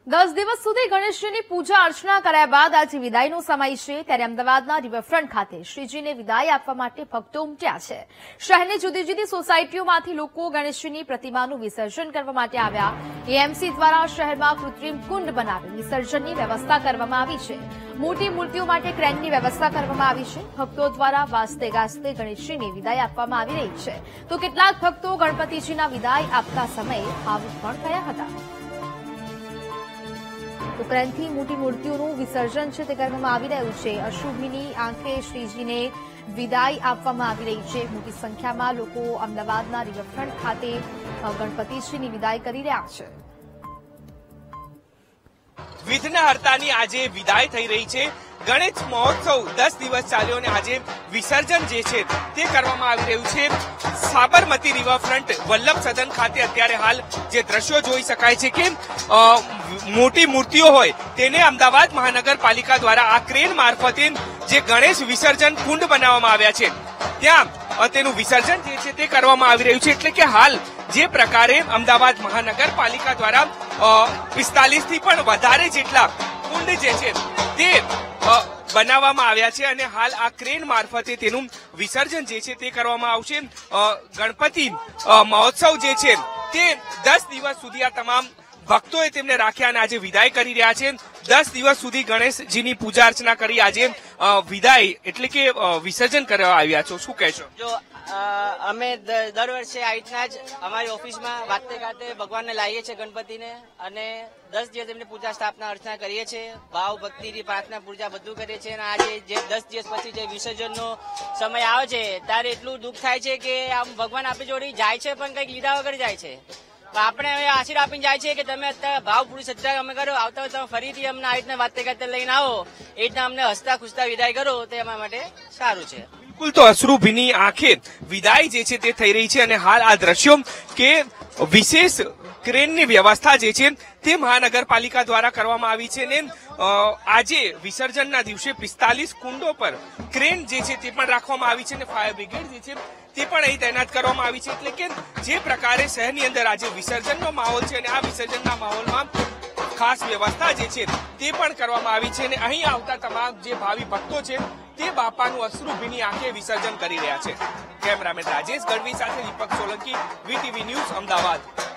10 દિવસ સુધી ગણેશજીની પૂજા અર્ચના કર્યા બાદ આજે વિદાયનો સમય છે ત્યારે અમદાવાદના રિવરફ્રન્ટ ખાતે શ્રીજીને વિદાય આપવા માટે ભક્તો ઉમટ્યા છે। શહેરની જુદી જુદી સોસાયટીઓમાંથી લોકો ગણેશજીની પ્રતિમાનું વિસર્જન કરવા માટે આવ્યા। એએમસી દ્વારા શહેરમાં કૃત્રિમ કુંડ બનાવી વિસર્જનની વ્યવસ્થા કરવામાં આવી છે। મોટી મૂર્તિઓ માટે ક્રેનની વ્યવસ્થા કરવામાં આવી છે। ભક્તો દ્વારા વાજતે ગાજતે ગણેશજીને વિદાય આપવામાં આવી રહી છે તો કેટલાક ભક્તો ગણપતિજીના વિદાય આપતા સમયે ભાવુક પણ થયા હતા। તો ક્રેનથી મોટી મૂર્તિઓનું વિસર્જન છે તે કરવામાં આવી રહ્યું છે। અશુભની આંખે શ્રીજીને વિદાય આપવામાં આવી રહી છે। મોટી સંખ્યામાં લોકો અમદાવાદના રિવરફ્રન્ટ ખાતે ગણપતિજીની વિદાય કરી રહ્યા છે। વિઘ્નહર્તાની આજે વિદાય થઈ રહી છે। ગણેશ મહોત્સવ 10 દિવસ ચાલ્યો અને આજે વિસર્જન જે છે તે કરવામાં આવી રહ્યું છે। સાબરમતી રિવરફ્રન્ટ વલ્લભ સદન ખાતે અત્યારે હાલ જે દ્રશ્યો જોઈ શકાય છે કે મોટી મૂર્તિઓ હોય તેને અમદાવાદ મહાનગરપાલિકા દ્વારા આ ક્રેન મારફતે જે ગણેશ વિસર્જન કુંડ બનાવવામાં આવ્યા છે ત્યાં તેનું વિસર્જન જે છે તે કરવામાં આવી રહ્યું છે। એટલે કે હાલ જે પ્રકારે અમદાવાદ મહાનગરપાલિકા દ્વારા 45 થી પણ વધારે જેટલા કુંડ જે છે તે બનાવવામાં આવ્યા છે અને હાલ આ ક્રેન મારફતે તેનું વિસર્જન જે છે તે કરવામાં આવશે। ગણપતિ મહોત્સવ જે છે તે 10 દિવસ સુધી આ તમામ ભક્તોએ તેમને રાખ્યા અને આજે વિદાય કરી રહ્યા છે। 10 દિવસ સુધી ગણેશજીની પૂજા અર્ચના કરી આજે વિદાય એટલે કે વિસર્જન કરવા આવ્યા છો, શું કહેશો? જો અમે દર વર્ષે આ રીતના જ અમારી ઓફિસમાં વાતે ગાતે ભગવાનને લાવીએ છીએ ગણપતિને અને 10 દિવસ એમની પૂજા સ્થાપના અર્ચના કરીએ છીએ। ભાવ ભક્તિની પ્રાર્થના પૂજા બધું કરીએ છીએ અને આજે જે 10 દિવસ પછી જે વિસર્જનનો સમય આવે છે ત્યારે એટલું દુઃખ થાય છે કે આમ ભગવાન આપણી જોડે જાય છે પણ કંઈક લીધા વગર જાય છે। આપણે હવે આશીર્વાદ આપીને જાય છે કે તમે અત્યારે ભાવપૂરી સચ્ચાઈ અમે કરો, આવતા હોય તમે ફરીથી અમને આ રીતના વાતે ગાતે લઈને આવો, એ રીતના અમને હસતા ખુશતા વિદાય કરો તે અમારા માટે સારું છે। બિલકુલ, તો અશ્રુભીની આંખે વિદાય જે છે તે થઈ રહી છે અને હાલ આ દ્રશ્યો કે વિશેષ ક્રેનની વ્યવસ્થા જે છે તે મહાનગરપાલિકા દ્વારા કરવામાં આવી છે ને આજે વિસર્જનના દિવસે 45 કુંડો પર ક્રેન જે છે તે પણ રાખવામાં આવી છે અને ફાયર બ્રિગેડ જે છે તે પણ અહીં તૈનાત કરવામાં આવી છે। એટલે કે જે પ્રકારે શહેરની અંદર આજે વિસર્જનનો માહોલ છે અને આ વિસર્જનના માહોલમાં ખાસ વ્યવસ્થા જે છે તે પણ કરવામાં આવી છે અને અહીં આવતા તમામ જે ભાવિ ભક્તો છે તે બાપાનું અશ્રુભીની આંખે વિસર્જન કરી રહ્યા છે। કેમેરામેન રાજેશ ગઢવી સાથે દીપક સોલંકી, વીટીવી ન્યૂઝ, અમદાવાદ।